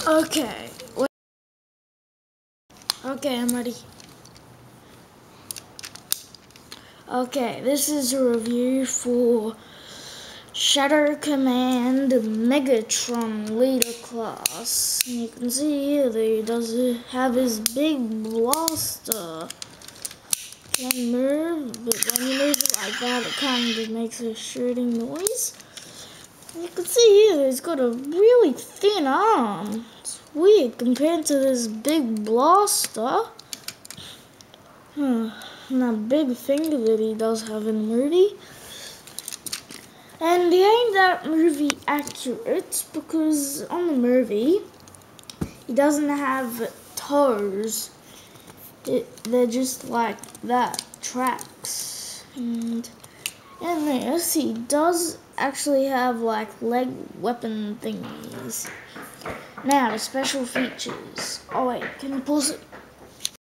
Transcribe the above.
Okay. Okay, I'm ready. Okay, this is a review for Shadow Command Megatron Leader Class. And you can see here that he does have his big blaster. Can move, but when you move it like that, it kind of makes a shooting noise. And you can see here, he's got a really thin arm. It's weird compared to this big blaster. And that big finger that he does have in the movie. And he ain't that movie accurate because on the movie, he doesn't have toes. They're just like that, tracks. And in this, he does actually have like leg weapon thingies. Now, the special features. Oh wait, can you pause it?